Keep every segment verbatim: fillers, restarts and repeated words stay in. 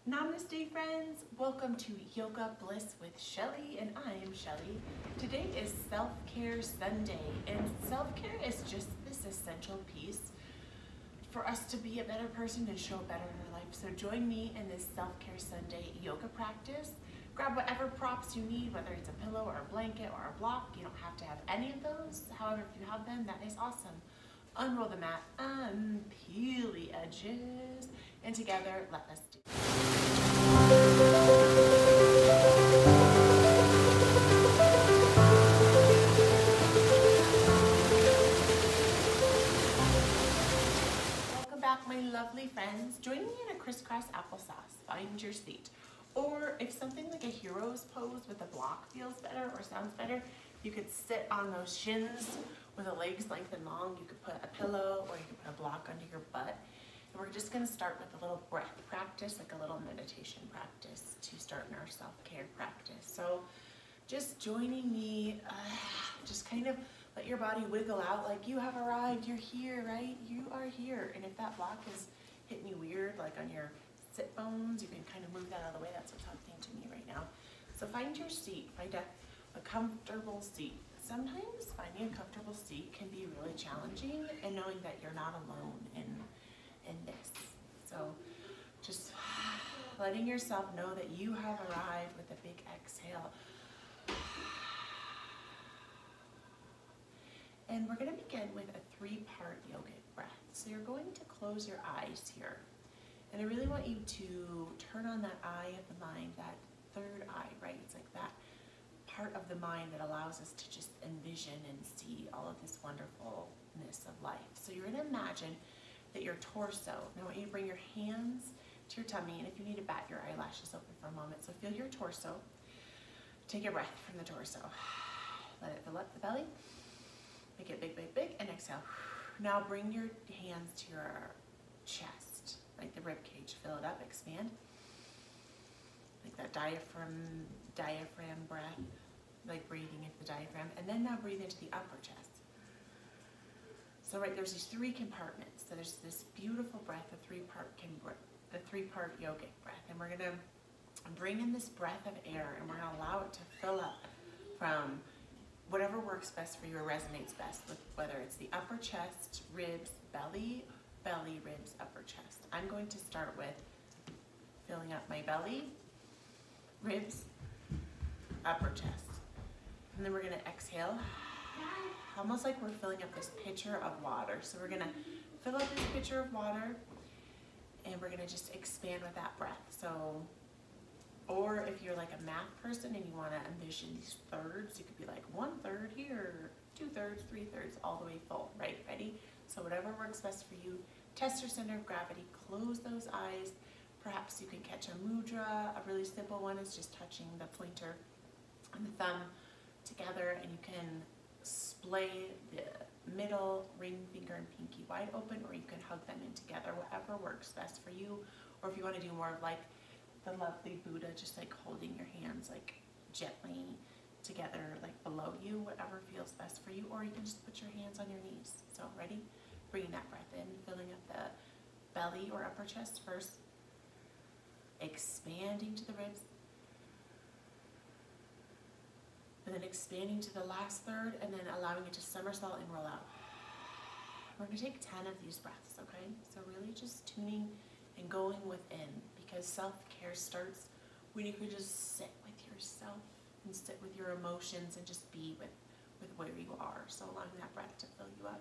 Namaste friends, welcome to Yoga Bliss with Shelly, and I am Shelly. Today is Self-Care Sunday, and self-care is just this essential piece for us to be a better person and show better in our life. So join me in this Self-Care Sunday yoga practice. Grab whatever props you need, whether it's a pillow or a blanket or a block. You don't have to have any of those. However, if you have them, that is awesome. Unroll the mat, unpeel the edges, and together, let us do it. Welcome back, my lovely friends. Join me in a crisscross applesauce. Find your seat. Or if something like a hero's pose with a block feels better or sounds better, you could sit on those shins with the legs lengthened long. You could put a pillow or you could put a block under your butt. And we're just going to start with a little breath practice, like a little meditation practice to start in our self-care practice. So just joining me, uh, just kind of let your body wiggle out like you have arrived, you're here, right? You are here. And if that block is hitting you weird, like on your sit bones, you can kind of move that out of the way. That's what's happening to me right now. So find your seat, find a, a comfortable seat. Sometimes finding a comfortable seat can be really challenging, and knowing that you're not alone in in this. So just letting yourself know that you have arrived with a big exhale. And we're going to begin with a three-part yogic breath. So you're going to close your eyes here. And I really want you to turn on that eye of the mind, that third eye, right? It's like that part of the mind that allows us to just envision and see all of this wonderfulness of life. So you're going to imagine that your torso, now I want you to bring your hands to your tummy, and if you need to bat your eyelashes open for a moment, so feel your torso. Take your breath from the torso. Let it fill up the belly. Make it big, big, big, and exhale. Now bring your hands to your chest, like the rib cage. Fill it up, expand. Like that diaphragm, diaphragm breath, like breathing into the diaphragm. And then now breathe into the upper chest. So right, there's these three compartments. So there's this beautiful breath, the three-part the three-part yogic breath. And we're gonna bring in this breath of air, and we're gonna allow it to fill up from whatever works best for you or resonates best with, whether it's the upper chest, ribs, belly, belly, ribs, upper chest. I'm going to start with filling up my belly, ribs, upper chest. And then we're gonna exhale, almost like we're filling up this pitcher of water. So we're gonna fill up this pitcher of water, and we're gonna just expand with that breath. So, or if you're like a math person and you wanna envision these thirds, you could be like one third here, two thirds, three thirds, all the way full, right? Ready? So whatever works best for you. Test your center of gravity, close those eyes. Perhaps you can catch a mudra. A really simple one is just touching the pointer and the thumb together, and you can splay the middle ring finger and pinky wide open, or you can hug them in together, whatever works best for you. Or if you want to do more of like the lovely Buddha, just like holding your hands like gently together, like below you, whatever feels best for you. Or you can just put your hands on your knees. So ready? Bringing that breath in, filling up the belly or upper chest first, expanding to the ribs, and then expanding to the last third, and then allowing it to somersault and roll out. We're going to take ten of these breaths, okay? So really just tuning and going within, because self-care starts when you can just sit with yourself and sit with your emotions and just be with, with where you are. So allowing that breath to fill you up.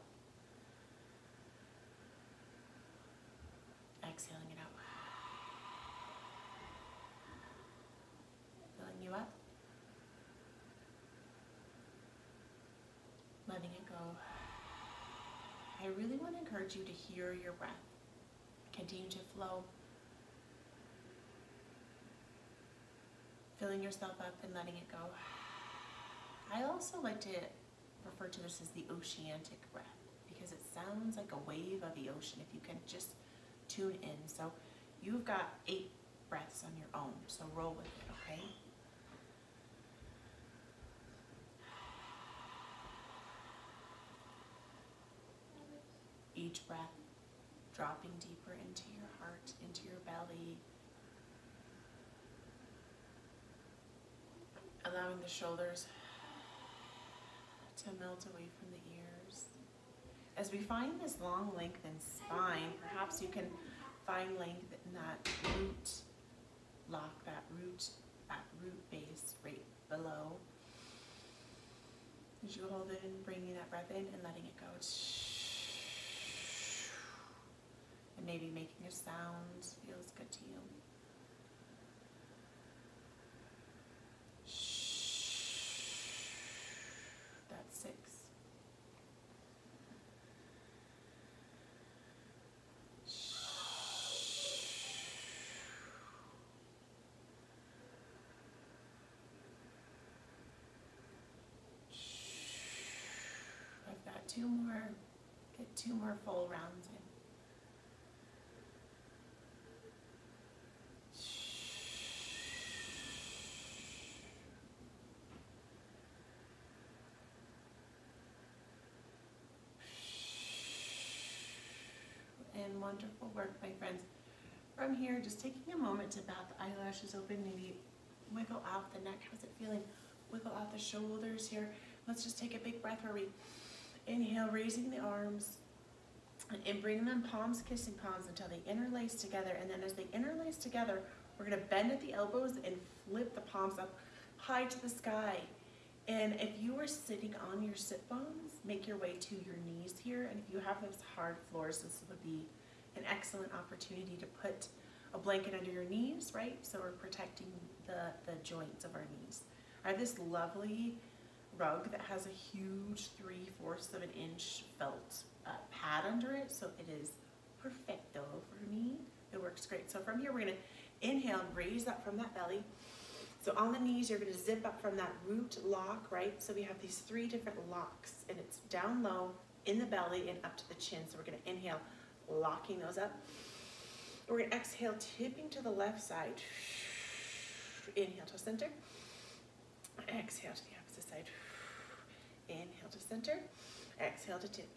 Exhaling it out. Filling you up. Letting it go. I really want to encourage you to hear your breath. Continue to flow. Filling yourself up and letting it go. I also like to refer to this as the oceanic breath, because it sounds like a wave of the ocean if you can just tune in. So you've got eight breaths on your own, so roll with it, okay? Each breath dropping deeper into your heart, into your belly, the shoulders to melt away from the ears. As we find this long lengthened spine, perhaps you can find length in that root lock, that root, that root base right below. As you hold it and bringing that breath in and letting it go. And maybe making a sound feels good to you. That's six. I've got two more, get two more full rounds in. And wonderful work, my friends. From here, just taking a moment to bat the eyelashes open, maybe wiggle out the neck. How's it feeling? Wiggle out the shoulders here. Let's just take a big breath where we inhale, raising the arms and bring them palms kissing palms until they interlace together. And then as they interlace together, we're gonna bend at the elbows and flip the palms up high to the sky. And if you are sitting on your sit bones, make your way to your knees here. And if you have those hard floors, this would be an excellent opportunity to put a blanket under your knees, right? So we're protecting the, the joints of our knees. I have this lovely rug that has a huge three-fourths of an inch felt uh, pad under it. So it is perfecto for me. It works great. So from here, we're gonna inhale, raise up from that belly. So on the knees, you're gonna zip up from that root lock, right? So we have these three different locks, and it's down low, in the belly, and up to the chin. So we're gonna inhale, locking those up. We're gonna exhale, tipping to the left side. Inhale to center. Exhale to the opposite side. Inhale to center. Exhale to tip.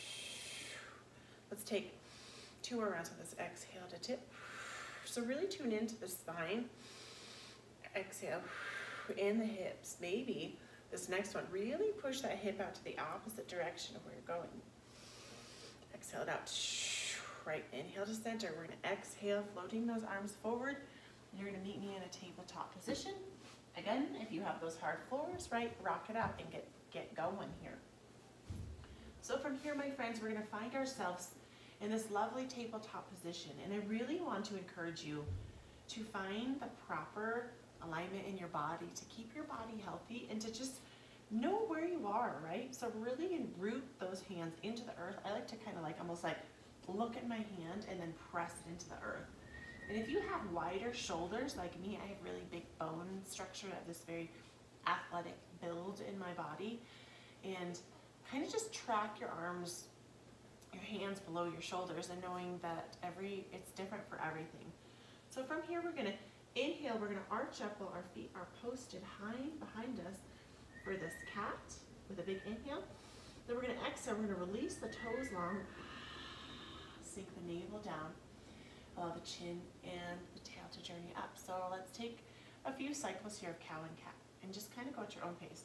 Let's take two more rounds of this. Exhale to tip. So really tune into the spine. Exhale, in the hips. Maybe this next one, really push that hip out to the opposite direction of where you're going. Exhale it out. Right, inhale to center. We're gonna exhale, floating those arms forward. You're gonna meet me in a tabletop position. Again, if you have those hard floors, right, rock it out and get, get going here. So from here, my friends, we're gonna find ourselves in this lovely tabletop position. And I really want to encourage you to find the proper alignment in your body, to keep your body healthy and to just know where you are, right? So really root those hands into the earth. I like to kind of like almost like look at my hand and then press it into the earth. And if you have wider shoulders like me, I have really big bone structure. I have this very athletic build in my body. And kind of just track your arms, your hands below your shoulders, and knowing that every it's different for everything. So from here, we're gonna inhale, we're gonna arch up while our feet are posted high behind us for this cat with a big inhale. Then we're gonna exhale, we're gonna release the toes long, sink the navel down, allow the chin and the tail to journey up. So let's take a few cycles here of cow and cat and just kind of go at your own pace.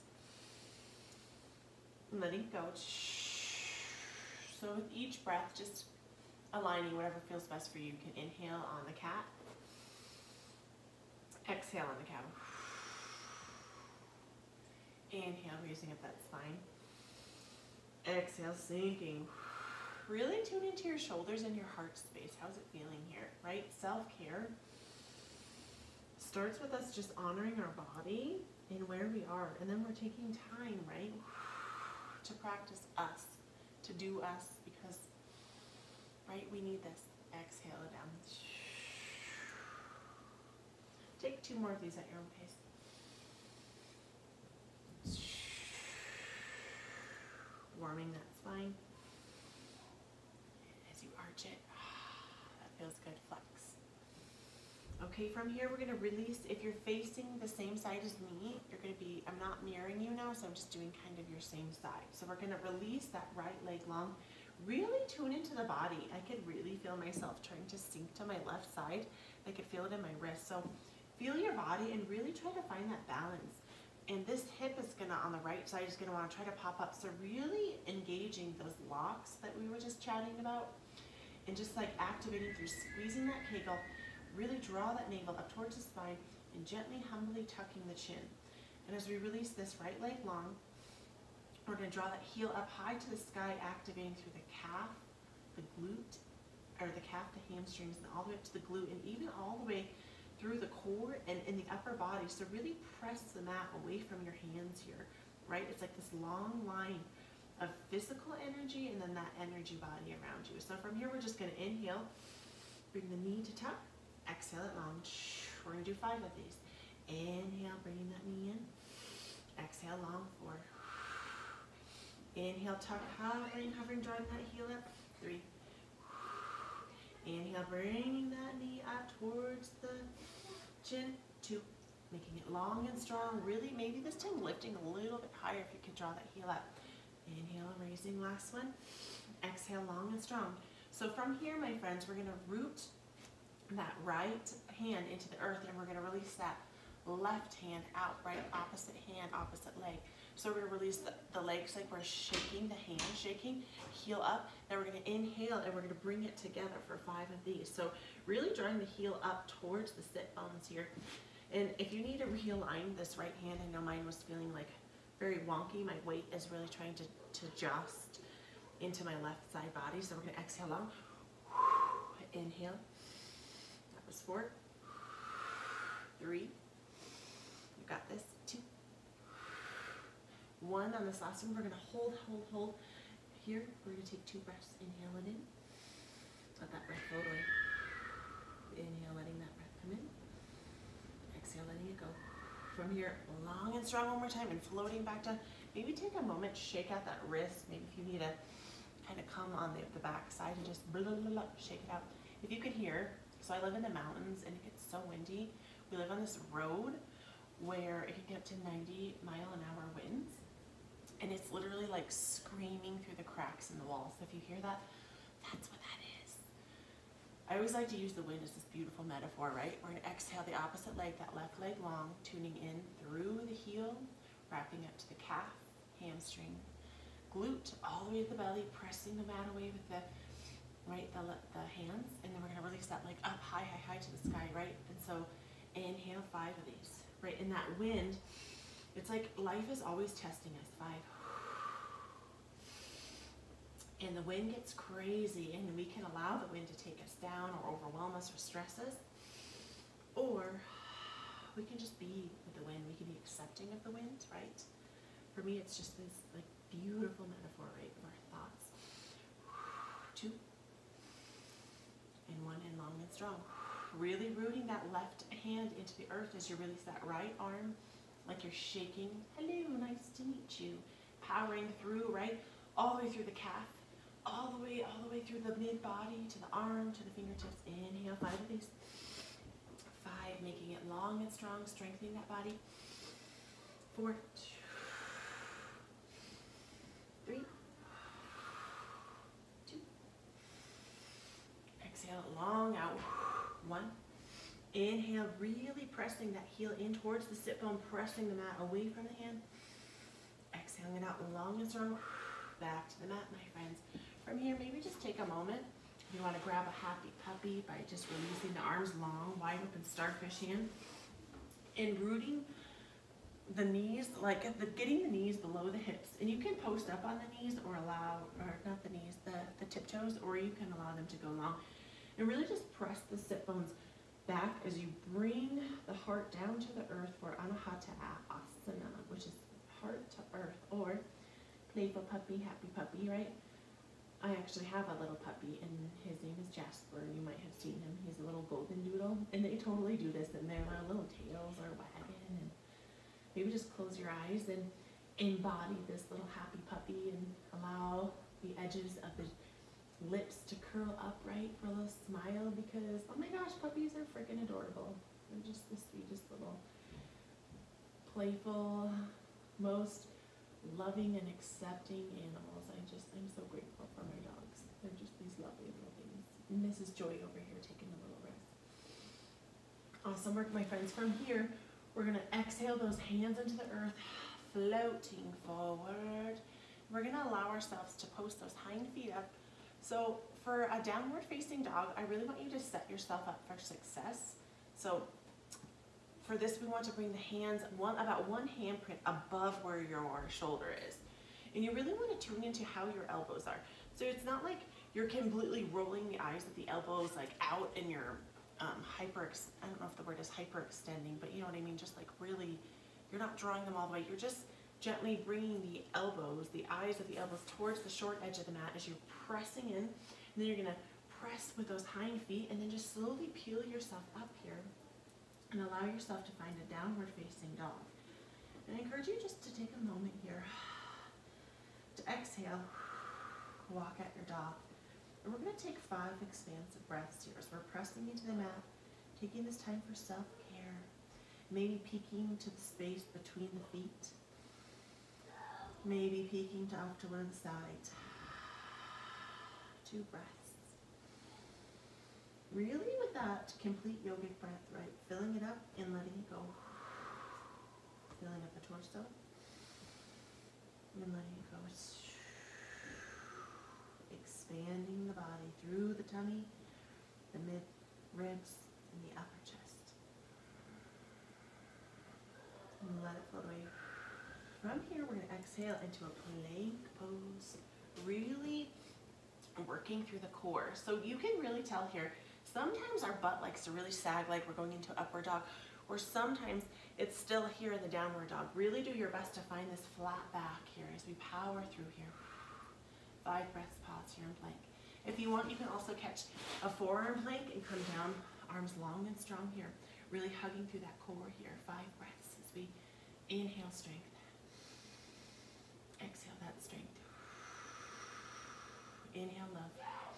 Letting go. So with each breath, just aligning whatever feels best for you. You can inhale on the cat. Exhale on the cow. Inhale, raising up that spine. Exhale, sinking. Really tune into your shoulders and your heart space. How's it feeling here, right? Self-care starts with us just honoring our body and where we are. And then we're taking time, right, to practice us, to do us, because, right, we need this. Exhale it down. Take two more of these at your own pace. Warming that spine. As you arch it, that feels good, flex. Okay, from here we're gonna release. If you're facing the same side as me, you're gonna be, I'm not mirroring you now, so I'm just doing kind of your same side. So we're gonna release that right leg long. Really tune into the body. I could really feel myself trying to sink to my left side. I could feel it in my wrist. So feel your body and really try to find that balance. And this hip is gonna, on the right side, is gonna wanna try to pop up. So really engaging those locks that we were just chatting about, and just like activating through squeezing that kegel, really draw that navel up towards the spine and gently, humbly tucking the chin. And as we release this right leg long, we're gonna draw that heel up high to the sky, activating through the calf, the glute, or the calf, the hamstrings, and all the way up to the glute, and even all the way through the core and in the upper body. So really press the mat away from your hands here, right? It's like this long line of physical energy and then that energy body around you. So from here, we're just gonna inhale, bring the knee to tuck, exhale it long. We're gonna do five of these. Inhale, bringing that knee in. Exhale, long, four. Inhale, tuck, hovering, hovering, drawing that heel up, three. Inhale, bringing that knee up towards the chin, two. Making it long and strong, really maybe this time lifting a little bit higher if you can draw that heel up. Inhale, raising, last one. Exhale, long and strong. So from here, my friends, we're gonna root that right hand into the earth, and we're gonna release that left hand out, right? Opposite hand, opposite leg. So we're gonna release the, the legs like we're shaking, the hand shaking, heel up. Then we're gonna inhale and we're gonna bring it together for five of these. So really drawing the heel up towards the sit bones here. And if you need to realign this right hand, I know mine was feeling like very wonky. My weight is really trying to, to adjust into my left side body. So we're gonna exhale long. Inhale. That was four. Three. You got this. Two. One. On this last one, we're gonna hold, hold, hold. Here, we're gonna take two breaths. Inhale it in. Let that breath float away. Inhale, letting that breath come in. Exhale, letting it go. From here, long and strong one more time and floating back down. Maybe take a moment, shake out that wrist. Maybe if you need to kind of come on the, the back side and just blah, blah, blah, blah, shake it out. If you could hear, so I live in the mountains and it gets so windy. We live on this road where it can get up to ninety mile an hour winds. And it's literally like screaming through the cracks in the walls. So if you hear that, that's what that is. I always like to use the wind as this beautiful metaphor, right? We're gonna exhale the opposite leg, that left leg long, tuning in through the heel, wrapping up to the calf, hamstring, glute, all the way to the belly, pressing the mat away with the, right, the, the hands, and then we're gonna release that leg up high, high, high to the sky, right? And so inhale five of these, right? In that wind, it's like life is always testing us, five. And the wind gets crazy and we can allow the wind to take us down or overwhelm us or stress us. Or we can just be with the wind. We can be accepting of the wind, right? For me, it's just this like beautiful metaphor, right, of our thoughts. Two. And one, and long and strong. Really rooting that left hand into the earth as you release that right arm, like you're shaking. Hello, nice to meet you. Powering through, right? All the way through the calf. All the way, all the way through the mid-body, to the arm, to the fingertips. Inhale, five of these. Five, making it long and strong, strengthening that body. Four. Three. Two. Exhale, long out. One. Inhale, really pressing that heel in towards the sit bone, pressing the mat away from the hand. Exhaling it out long and strong. Back to the mat, my friends. From here, maybe just take a moment. You want to grab a happy puppy by just releasing the arms long, wide open starfish hand. And rooting the knees, like the, getting the knees below the hips. And you can post up on the knees or allow, or not the knees, the, the tiptoes, or you can allow them to go long. And really just press the sit bones back as you bring the heart down to the earth for Anahata Asana, which is heart to earth, or playful puppy, happy puppy, right? I actually have a little puppy, and his name is Jasper. You might have seen him. He's a little golden doodle, and they totally do this, and their little tails are wagging. And maybe just close your eyes and embody this little happy puppy, and allow the edges of the lips to curl up, right, for a little smile, because oh my gosh, puppies are freaking adorable. They're just the sweetest little playful, most loving and accepting animals. I just, I'm so grateful for my dogs. They're just these lovely little things. And Missus Joy over here taking a little rest. Awesome work, my friends. From here, We're gonna exhale those hands into the earth, floating forward. We're gonna allow ourselves to post those hind feet up. So for a downward facing dog, I really want you to set yourself up for success. So for this, we want to bring the hands one about one handprint above where your shoulder is. And you really want to tune into how your elbows are. So it's not like you're completely rolling the eyes with the elbows like out and you're um, hyper, I don't know if the word is hyperextending, but you know what I mean? Just like really, you're not drawing them all the way. You're just gently bringing the elbows, the eyes of the elbows towards the short edge of the mat as you're pressing in. And then you're gonna press with those hind feet and then just slowly peel yourself up here and allow yourself to find a downward facing dog. And I encourage you just to take a moment here to exhale, walk at your dog. And we're gonna take five expansive breaths here. So we're pressing into the mat, taking this time for self-care, maybe peeking to the space between the feet, maybe peeking to off to one of the sides. Two breaths. Really with that complete yogic breath, right? Filling it up and letting it go. Filling up the torso and letting it go. Expanding the body through the tummy, the mid ribs, and the upper chest. And let it float away. From here, we're going to exhale into a plank pose, really working through the core. So you can really tell here, sometimes our butt likes to really sag like we're going into upward dog, or sometimes it's still here in the downward dog. Really do your best to find this flat back here as we power through here. Five breaths, pause here in plank. If you want, you can also catch a forearm plank and come down, arms long and strong here. Really hugging through that core here. Five breaths as we inhale strength. Exhale that strength. Inhale love.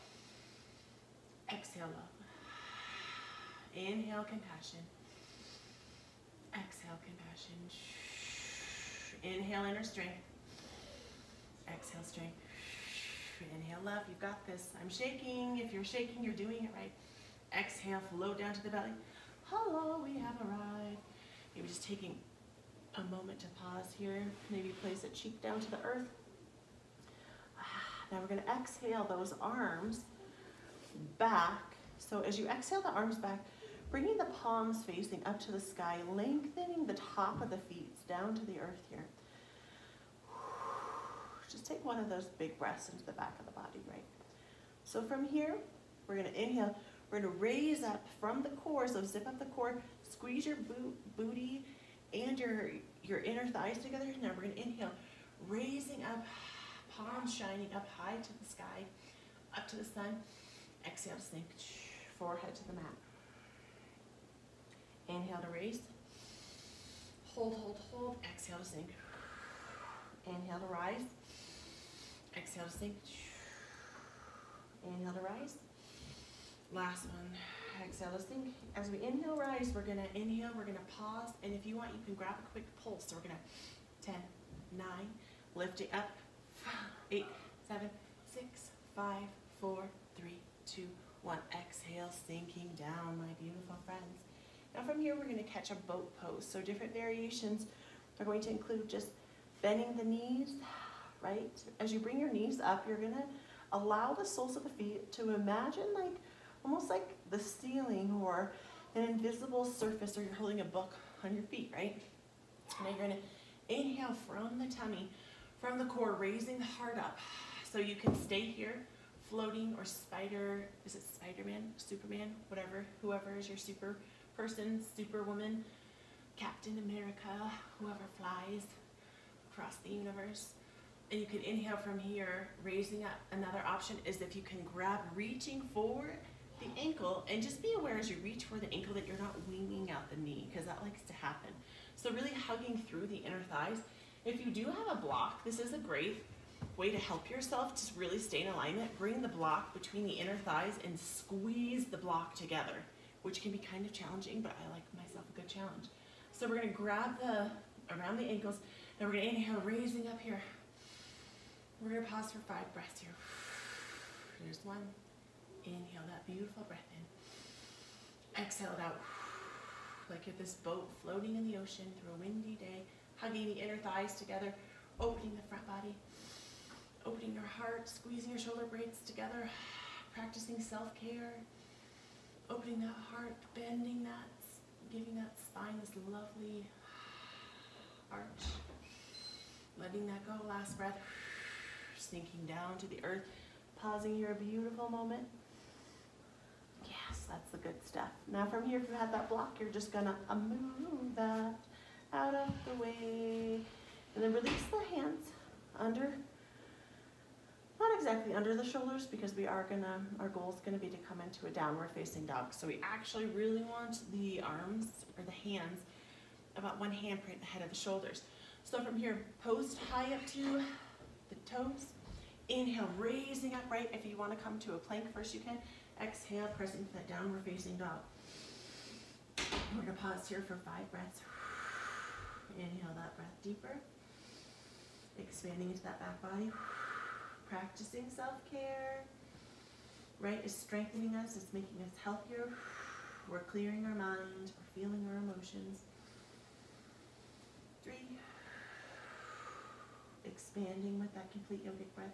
Exhale love. Inhale compassion. Exhale compassion. Inhale inner strength. Exhale strength. Inhale love, you've got this. I'm shaking. If you're shaking, you're doing it right. Exhale, float down to the belly. Hello, we have arrived. Maybe just taking a moment to pause here. Maybe place a cheek down to the earth. Now we're going to exhale those arms back. So as you exhale the arms back, bringing the palms facing up to the sky, lengthening the top of the feet down to the earth here. Just take one of those big breaths into the back of the body, right? So from here, we're going to inhale. We're going to raise up from the core. So zip up the core, squeeze your boot, booty and your, your inner thighs together. Now we're going to inhale, raising up, palms shining up high to the sky, up to the sun. Exhale to sink, forehead to the mat. Inhale to raise. Hold, hold, hold. Exhale to sink. Inhale to rise. Exhale to sink. Inhale to rise. Last one. Exhale to sink. As we inhale, rise, we're going to inhale, we're going to pause, and if you want, you can grab a quick pulse. So we're going to ten, nine, lift it up, eight, seven, six, five, four, three, two, one. Exhale, sinking down, my beautiful friends. Now from here, we're going to catch a boat pose. So different variations are going to include just bending the knees, right? As you bring your knees up, you're going to allow the soles of the feet to imagine like almost like the ceiling or an invisible surface, or you're holding a book on your feet, right? Now you're going to inhale from the tummy, from the core, raising the heart up. So you can stay here, floating, or spider, is it Spider-Man, Superman, whatever, whoever is your super person, superwoman, Captain America, whoever flies across the universe. And you can inhale from here, raising up. Another option is if you can grab, reaching for the ankle, and just be aware as you reach for the ankle that you're not winging out the knee, because that likes to happen. So really hugging through the inner thighs. If you do have a block, this is a great way to help yourself to really stay in alignment. Bring the block between the inner thighs and squeeze the block together, which can be kind of challenging, but I like myself a good challenge. So we're going to grab the around the ankles, and we're going to inhale, raising up here. We're going to pause for five breaths here. There's one. Inhale that beautiful breath in. Exhale it out. like at this boat floating in the ocean through a windy day, hugging the inner thighs together, opening the front body, opening your heart, squeezing your shoulder blades together, practicing self-care, opening that heart, bending that, giving that spine this lovely arch, letting that go. Last breath, sinking down to the earth, pausing here, a beautiful moment. Yes, that's the good stuff. Now from here, if you had that block, you're just gonna move that out of the way, and then release the hands under, not exactly under the shoulders, because we are gonna, our goal is gonna be to come into a downward facing dog. So we actually really want the arms, or the hands, about one handprint ahead of the shoulders. So from here, post high up to the toes. Inhale, raising up, right? If you want to come to a plank first, you can. Exhale, pressing to that downward facing dog. We're going to pause here for five breaths. Inhale that breath deeper. Expanding into that back body. Practicing self-care, right? It's strengthening us. It's making us healthier. We're clearing our mind. We're feeling our emotions. Three. Expanding with that complete yogic breath.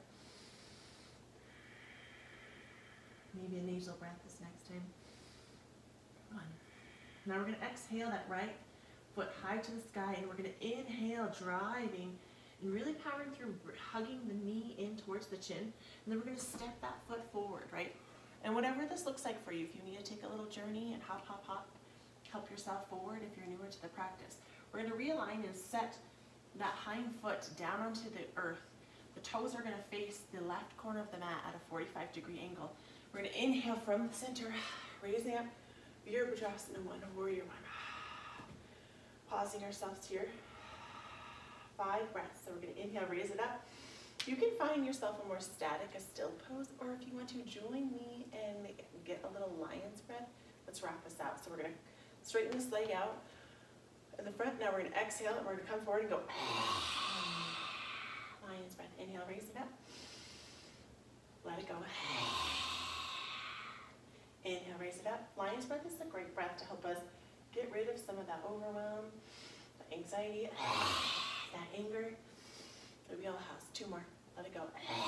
Maybe a nasal breath this next time. One. Now we're going to exhale that right foot high to the sky, and we're going to inhale, driving and really powering through, hugging the knee in towards the chin. And then we're going to step that foot forward, right? And whatever this looks like for you, if you need to take a little journey and hop, hop, hop, help yourself forward if you're newer to the practice. We're going to realign and set that hind foot down onto the earth. The toes are going to face the left corner of the mat at a forty-five degree angle. We're going to inhale from the center, raising up, Virabhadrasana one, warrior one. Pausing ourselves here. Five breaths. So we're going to inhale, raise it up. You can find yourself a more static, a still pose, or if you want to join me and get a little lion's breath, let's wrap this out. So we're going to straighten this leg out in the front. Now we're going to exhale and we're going to come forward and go lion's breath. Inhale, raise it up. Let it go. Inhale, raise it up. Lion's breath is a great breath to help us get rid of some of that overwhelm, the anxiety, that anger. We all have two more. Let it go.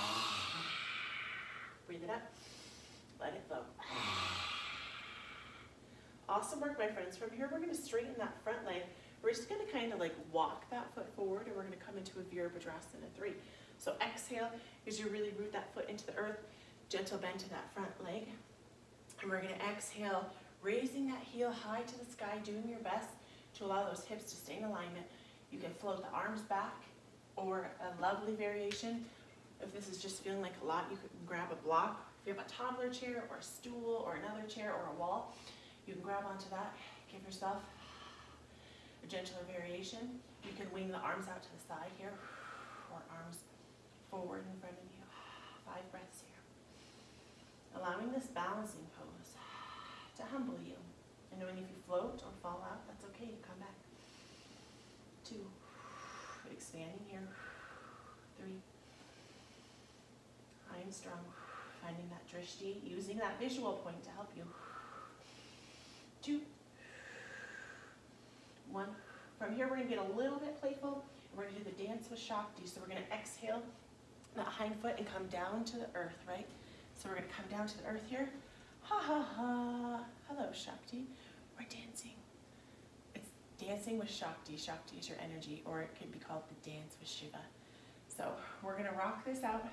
Breathe it up. Let it flow. Awesome work, my friends. From here, we're going to straighten that front leg. We're just going to kind of like walk that foot forward, and we're going to come into a Virabhadrasana three. So exhale as you really root that foot into the earth. Gentle bend to that front leg. And we're going to exhale, raising that heel high to the sky, doing your best to allow those hips to stay in alignment. You can float the arms back, or a lovely variation. If this is just feeling like a lot, you can grab a block. If you have a toddler chair or a stool or another chair or a wall, you can grab onto that. Give yourself a gentler variation. You can wing the arms out to the side here, or arms forward in front of you. Five breaths here. Allowing this balancing pose to humble you. And knowing if you float or fall out, that's okay to come back. Two. Expanding here. Three. I am strong. Finding that drishti, using that visual point to help you. Two. One. From here, we're going to get a little bit playful. We're going to do the dance with Shakti. So we're going to exhale that hind foot and come down to the earth, right? So we're going to come down to the earth here. Ha ha ha. Hello, Shakti. We're dancing. It's dancing with Shakti. Shakti is your energy, or it could be called the dance with Shiva. So we're going to rock this out.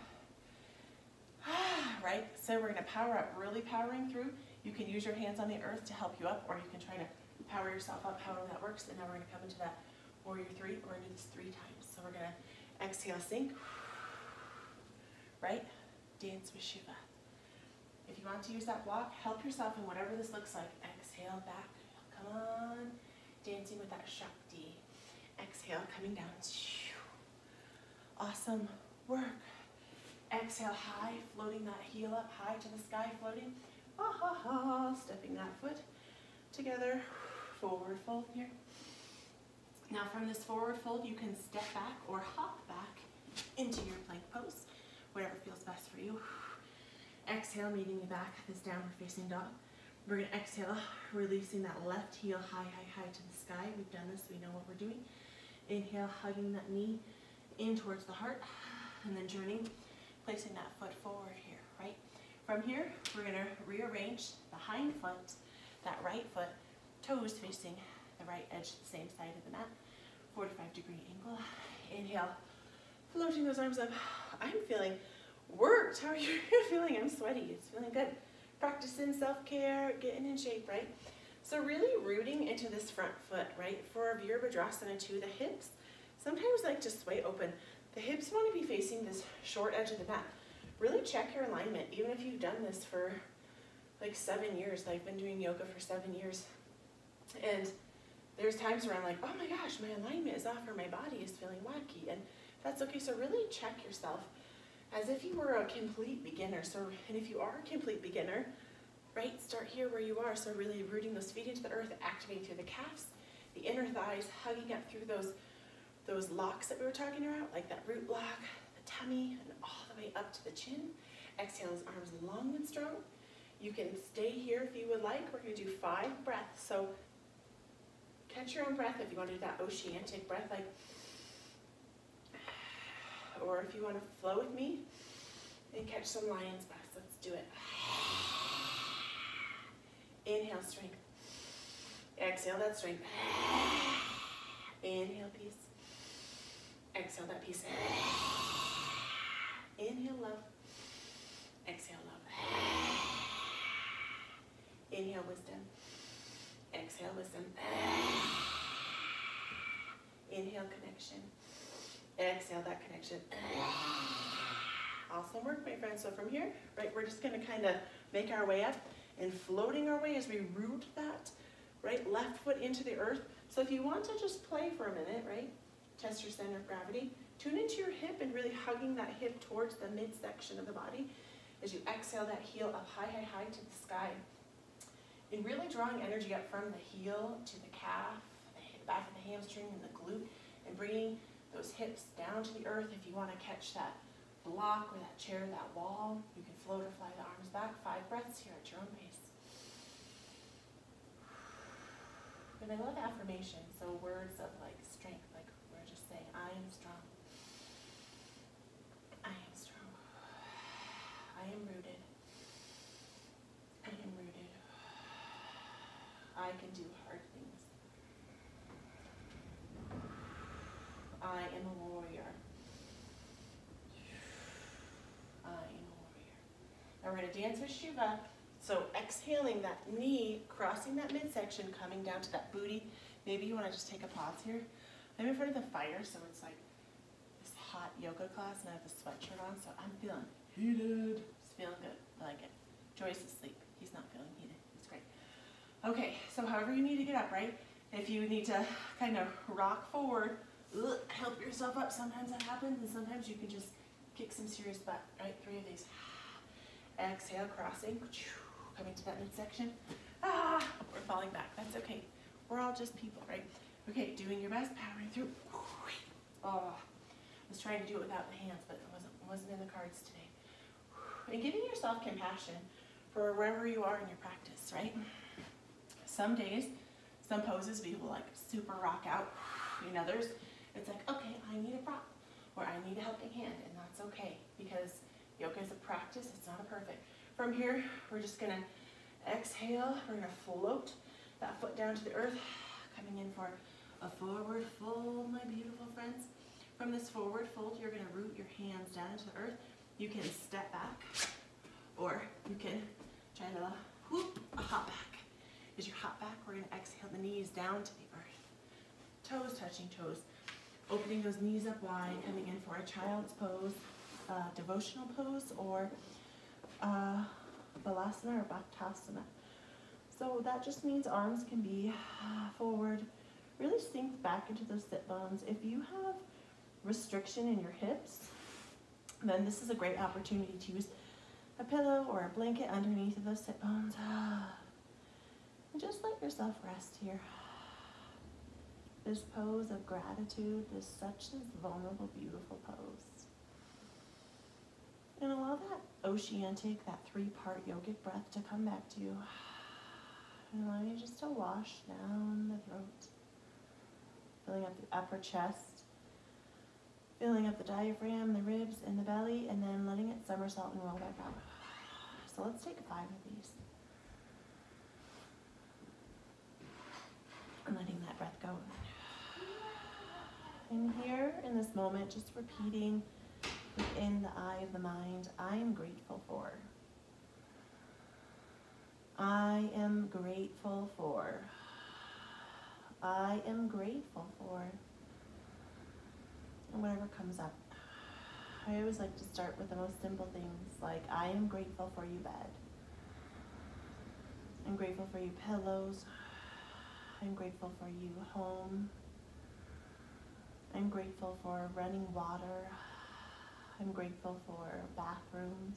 Right? So we're going to power up, really powering through. You can use your hands on the earth to help you up, or you can try to power yourself up, however that works. And now we're going to come into that warrior three. We're going to do this three times. So we're going to exhale, sink. Right? Dance with Shiva. If you want to use that block, help yourself in whatever this looks like. Exhale back. Come on. Dancing with that Shakti. Exhale, coming down. Awesome work. Exhale high, floating that heel up high to the sky, floating. Ha ha ha. Stepping that foot together. Forward fold here. Now from this forward fold, you can step back or hop back into your plank pose. Whatever feels best for you. Exhale, meeting me back, this downward facing dog. We're gonna exhale, releasing that left heel high, high, high to the sky. We've done this, we know what we're doing. Inhale, hugging that knee in towards the heart, and then journeying, placing that foot forward here, right? From here, we're gonna rearrange the hind foot, that right foot, toes facing the right edge, the same side of the mat, forty-five degree angle. Inhale, floating those arms up. I'm feeling worked. How are you feeling? I'm sweaty. It's feeling good. Practicing self-care, getting in shape, right? So really rooting into this front foot, right? For Virabhadrasana two, the hips sometimes like to sway open. The hips want to be facing this short edge of the mat. Really check your alignment, even if you've done this for like seven years. I've been doing yoga for seven years. And there's times where I'm like, oh my gosh, my alignment is off or my body is feeling wacky. And that's okay. So really check yourself as if you were a complete beginner. So, and if you are a complete beginner, right, start here where you are. So really rooting those feet into the earth, activating through the calves, the inner thighs, hugging up through those, those locks that we were talking about, like that root block, the tummy, and all the way up to the chin. Exhale, those arms long and strong. You can stay here if you would like. We're gonna do five breaths. So catch your own breath if you want to do that oceanic breath, like, or if you want to flow with me and catch some lion's breaths. Let's do it. Inhale, strength. Exhale that strength. Inhale, peace. Exhale that peace. Inhale, love. Exhale, love. Inhale, wisdom. Exhale, wisdom. Inhale, connection. Exhale, that connection. Awesome work, my friends. So from here, right, we're just going to kind of make our way up and floating our way as we root that, right, left foot into the earth. So if you want to just play for a minute, right, test your center of gravity, tune into your hip and really hugging that hip towards the midsection of the body as you exhale that heel up high, high, high to the sky. And really drawing energy up from the heel to the calf, the back of the hamstring and the glute, and bringing those hips down to the earth. If you want to catch that block or that chair, that wall, you can float or fly the arms back. Five breaths here at your own pace. And I love affirmations, so words of like strength, like we're just saying, I am strong. I am strong. I am rooted. I am rooted. I can do hard things. I am a warrior. I am a warrior. Now we're going to dance with Shiva. So exhaling that knee, crossing that midsection, coming down to that booty. Maybe you want to just take a pause here. I'm in front of the fire, so it's like this hot yoga class, and I have a sweatshirt on, so I'm feeling heated. It's feeling good. I like it. Joyce is asleep. He's not feeling heated. It's great. Okay, so however you need to get up, right? If you need to kind of rock forward, ugh, help yourself up. Sometimes that happens, and sometimes you can just kick some serious butt, right? Three of these. Exhale, crossing. Coming to that midsection. Ah, we're falling back. That's okay. We're all just people, right? Okay, doing your best, powering through. Oh, I was trying to do it without the hands, but it wasn't, wasn't in the cards today. And giving yourself compassion for wherever you are in your practice, right? Some days, some poses we will like super rock out. In others, it's like, okay, I need a prop or I need a helping hand, and that's okay because yoga is a practice. It's not a perfect. From here, we're just gonna exhale. We're gonna float that foot down to the earth, coming in for a forward fold, my beautiful friends. From this forward fold, you're gonna root your hands down into the earth. You can step back, or you can try to whoop, a hop back. As you hop back, we're gonna exhale the knees down to the earth. Toes touching toes. Opening those knees up wide, coming in for a child's pose, uh, devotional pose, or uh, balasana or bhattasana. So that just means arms can be forward, really sink back into those sit bones. If you have restriction in your hips, then this is a great opportunity to use a pillow or a blanket underneath of those sit bones. And just let yourself rest here. This pose of gratitude is such a vulnerable, beautiful pose. And allow that oceanic, that three-part yogic breath to come back to you. And allow you just to wash down the throat, filling up the upper chest, filling up the diaphragm, the ribs, and the belly, and then letting it somersault and roll back out. So let's take five of these. And letting that breath go. And here, in this moment, just repeating within the eye of the mind, I am grateful for. I am grateful for. I am grateful for. And whatever comes up. I always like to start with the most simple things, like I am grateful for you, bed. I'm grateful for you, pillows. I'm grateful for you, home. I'm grateful for running water. I'm grateful for bathrooms.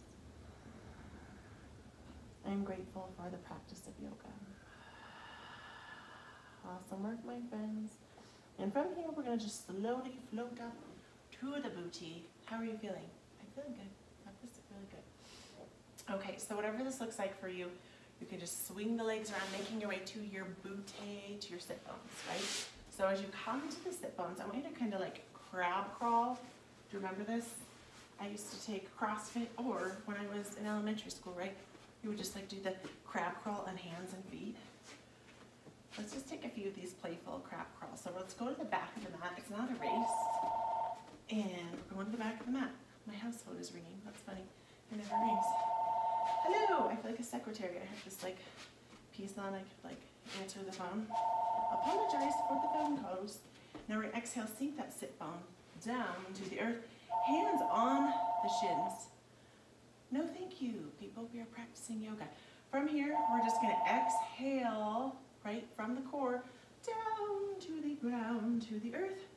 I'm grateful for the practice of yoga. Awesome work, my friends. And from here, we're gonna just slowly float up to the booty. How are you feeling? I'm feeling good. That was really good. Okay, so whatever this looks like for you, you can just swing the legs around, making your way to your booty, to your sit bones, right? So as you come to the sit bones, I want you to kind of like crab crawl. Do you remember this? I used to take CrossFit, or when I was in elementary school, right? You would just like do the crab crawl on hands and feet. Let's just take a few of these playful crab crawls. So let's go to the back of the mat. It's not a race. And we're going to the back of the mat. My house phone is ringing. That's funny. It never rings. Hello. I feel like a secretary. I have this like piece on. I could like answer the phone. Apologize for the phone calls. Now we're gonna exhale, sink that sit bone down to the earth. Hands on the shins. No, thank you, people. We are practicing yoga. From here, we're just gonna exhale, right, from the core, down to the ground, to the earth.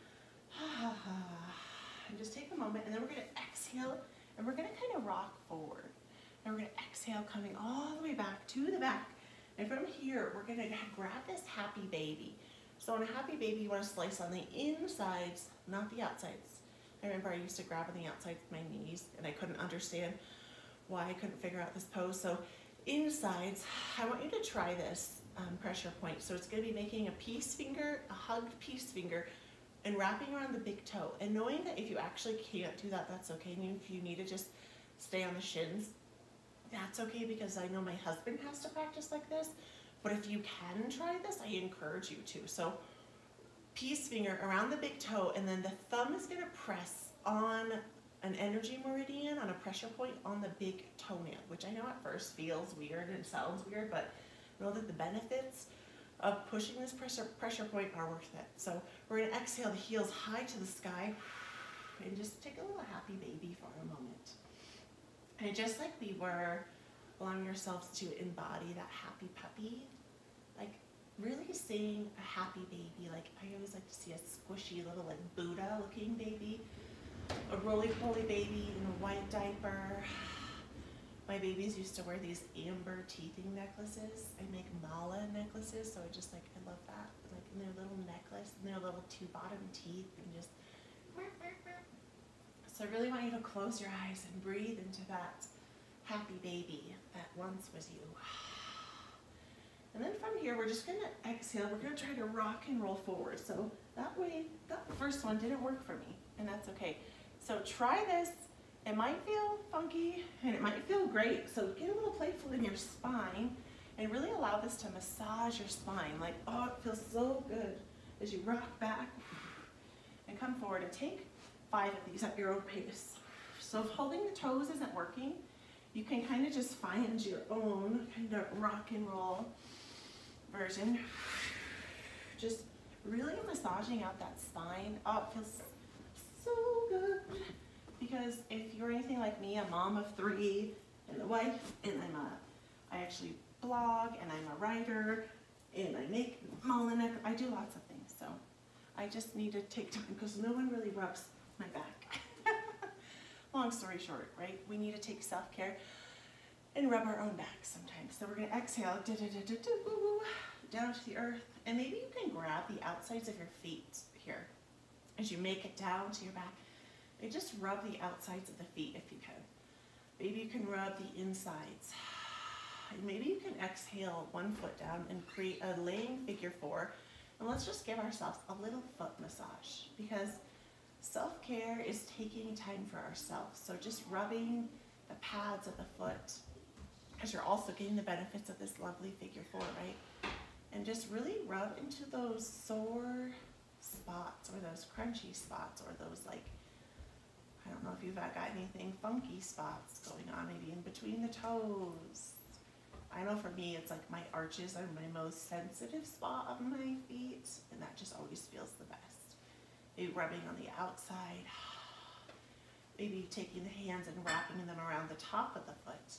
And just take a moment, and then we're gonna exhale, and we're gonna kind of rock forward. And we're gonna exhale, coming all the way back to the back. And from here, we're gonna grab this happy baby. So on a happy baby, you wanna slice on the insides, not the outsides. I remember I used to grab on the outsides with my knees, and I couldn't understand why I couldn't figure out this pose. So insides, I want you to try this um, pressure point. So it's gonna be making a peace finger, a hugged peace finger, and wrapping around the big toe. And knowing that if you actually can't do that, that's okay. And if you need to just stay on the shins, that's okay, because I know my husband has to practice like this. But if you can try this, I encourage you to. So peace finger around the big toe, and then the thumb is gonna press on an energy meridian, on a pressure point on the big toenail, which I know at first feels weird and sounds weird, but know that the benefits of pushing this pressure, pressure point are worth it. So we're gonna exhale the heels high to the sky, and just take a little happy baby for a moment. And just like we were, allowing yourselves to embody that happy puppy, like really seeing a happy baby. Like I always like to see a squishy little like Buddha looking baby, a roly-poly baby in a white diaper. My babies used to wear these amber teething necklaces. I make mala necklaces, so I just like, I love that. Like in their little necklace, and their little two bottom teeth, and just, so I really want you to close your eyes and breathe into that happy baby that once was you. And then from here, we're just gonna exhale. We're gonna try to rock and roll forward. So that way, that first one didn't work for me, and that's okay. So try this. It might feel funky, and it might feel great. So get a little playful in your spine, and really allow this to massage your spine. Like, oh, it feels so good as you rock back and come forward, and take five of these at your own pace. So if holding the toes isn't working, you can kind of just find your own kind of rock and roll version. Just really massaging out that spine. Oh, it feels so good. Because if you're anything like me, a mom of three, and a wife, and I'm a, I actually blog, and I'm a writer, and I make mala neck, I do lots of things. So I just need to take time, because no one really rubs my back. Long story short, right? We need to take self-care and rub our own back sometimes. So we're gonna exhale, da, da, da, da, da, woo, woo, down to the earth. And maybe you can grab the outsides of your feet here. As you make it down to your back, and just rub the outsides of the feet if you can. Maybe you can rub the insides. Maybe you can exhale one foot down and create a laying figure four. And let's just give ourselves a little foot massage, because self-care is taking time for ourselves. So just rubbing the pads of the foot, because you're also getting the benefits of this lovely figure four, right? And just really rub into those sore spots, or those crunchy spots, or those, like, I don't know if you've got anything funky spots going on, maybe in between the toes. I know for me, it's like my arches are my most sensitive spot of my feet, and that just always feels the best. Maybe rubbing on the outside, maybe taking the hands and wrapping them around the top of the foot,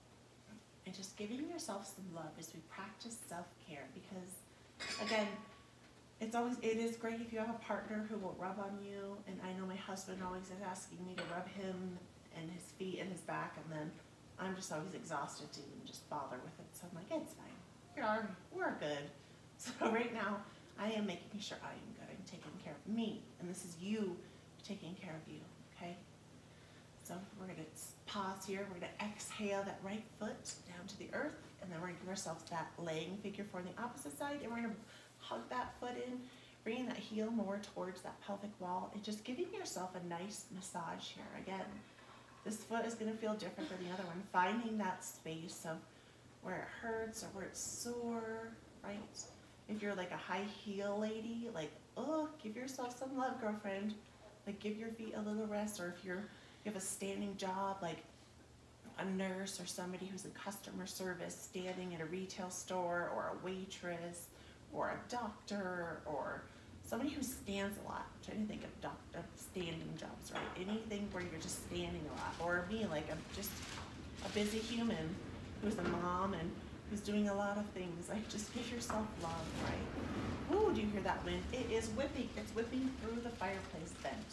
and just giving yourself some love as we practice self-care. Because again, it's always, it is great if you have a partner who will rub on you, and I know my husband always is asking me to rub him and his feet and his back, and then I'm just always exhausted to even just bother with it. So I'm like, it's fine. You're, we're good. So right now, I am making sure I am good. I'm taking care of me. And this is you taking care of you, okay? So we're going to pause here. We're going to exhale that right foot down to the earth. And then we're going to give ourselves that laying figure four on the opposite side. And we're going to hug that foot in, bringing that heel more towards that pelvic wall. And just giving yourself a nice massage here. Again, this foot is going to feel different than the other one. Finding that space of where it hurts or where it's sore, right? If you're like a high heel lady, like, oh, give yourself some love, girlfriend. Like, give your feet a little rest. Or if you're, you have a standing job, like a nurse or somebody who's in customer service, standing at a retail store, or a waitress, or a doctor, or somebody who stands a lot. I'm trying to think of doctor standing jobs, right? Anything where you're just standing a lot. Or me, like I'm just a busy human who's a mom and who's doing a lot of things. Like, just give yourself love, right? Ooh, do you hear that wind? It is whipping. It's whipping through the fireplace vent.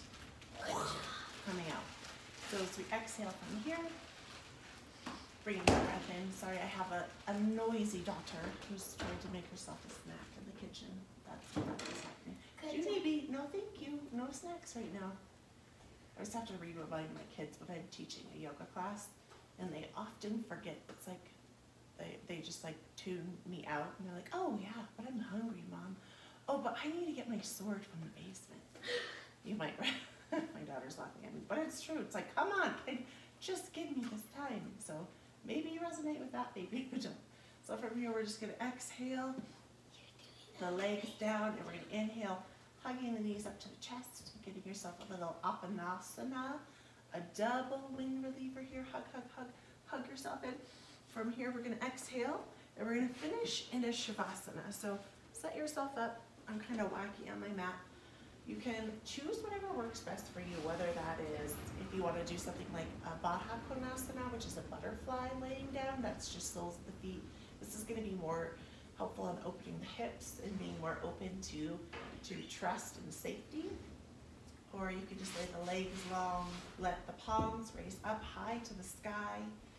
Coming out. So as we exhale from here, bringing the breath in. Sorry, I have a, a noisy daughter who's trying to make herself a snack in the kitchen. That's what is happening. Do you maybe, no thank you, no snacks right now. I just have to re-remind my kids when I'm teaching a yoga class, and they often forget. It's like, they, they just like tune me out, and they're like, oh yeah, but I'm hungry, Mom. Oh, but I need to get my sword from the basement. You might, my daughter's laughing at me, but it's true. It's like, come on, kid, just give me this time. So maybe you resonate with that, maybe you don't. So from here, we're just gonna exhale, the legs down, and we're gonna inhale, hugging the knees up to the chest, giving yourself a little apanasana, a double wind reliever here. Hug, hug, hug, hug yourself in. From here, we're gonna exhale, and we're gonna finish in a shavasana. So set yourself up. I'm kind of wacky on my mat. You can choose whatever works best for you, whether that is, if you want to do something like a Baddha Konasana, which is a butterfly laying down, that's just soles of the feet. This is going to be more helpful in opening the hips and being more open to, to trust and safety. Or you could just lay the legs long, let the palms raise up high to the sky.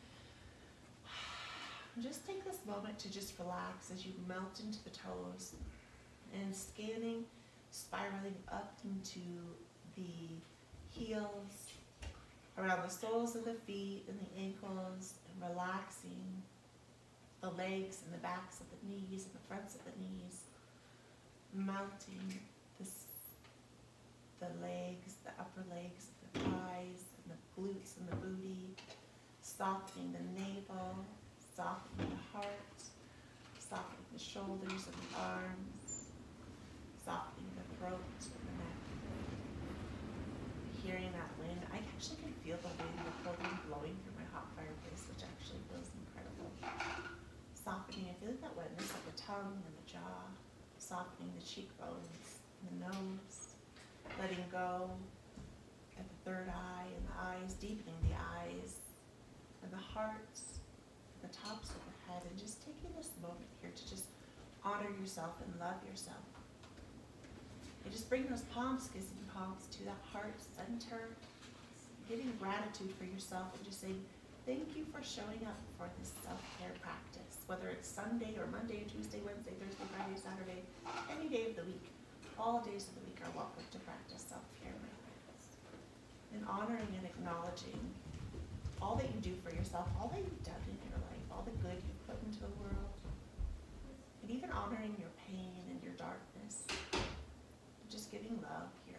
Just take this moment to just relax as you melt into the toes and scanning, spiraling up into the heels, around the soles of the feet and the ankles, and relaxing the legs and the backs of the knees and the fronts of the knees, melting this, the legs, the upper legs, the thighs, and the glutes and the booty, softening the navel, softening the heart, softening the shoulders and the arms, softening the throat and the neck. Hearing that wind, I actually can feel the wind, the cold wind blowing through my hot fireplace, which actually feels incredible. Softening, I feel like that wetness of the tongue and the jaw, softening the cheekbones and the nose, letting go at the third eye and the eyes, deepening the eyes and the heart, the tops of the head, and just taking this moment here to just honor yourself and love yourself. And just bring those palms, kissing palms, to that heart center, giving gratitude for yourself, and just saying, thank you for showing up for this self-care practice, whether it's Sunday or Monday, Tuesday, Wednesday, Thursday, Friday, Saturday, any day of the week. All days of the week are welcome to practice self-care, my friends. And honoring and acknowledging all that you do for yourself, all that you've done in your life, all the good you've put put into the world, and even honoring your pain and your darkness. Just giving love here.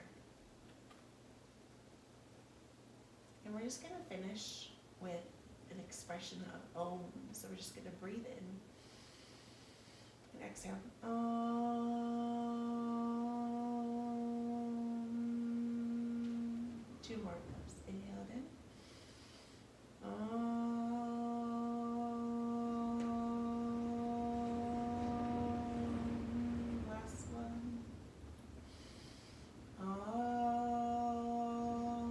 And we're just going to finish with an expression of Om. So we're just going to breathe in and exhale. Om. Two more breaths. Inhale it in. Om. Last one. Om.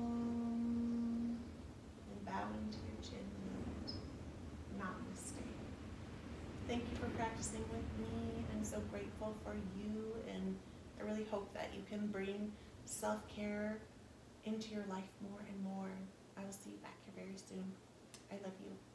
And bowing to your chin and namaste. Thank you for practicing with me. I'm so grateful for you, and I really hope that you can bring self-care into your life more and more. I will see you back here very soon. I love you.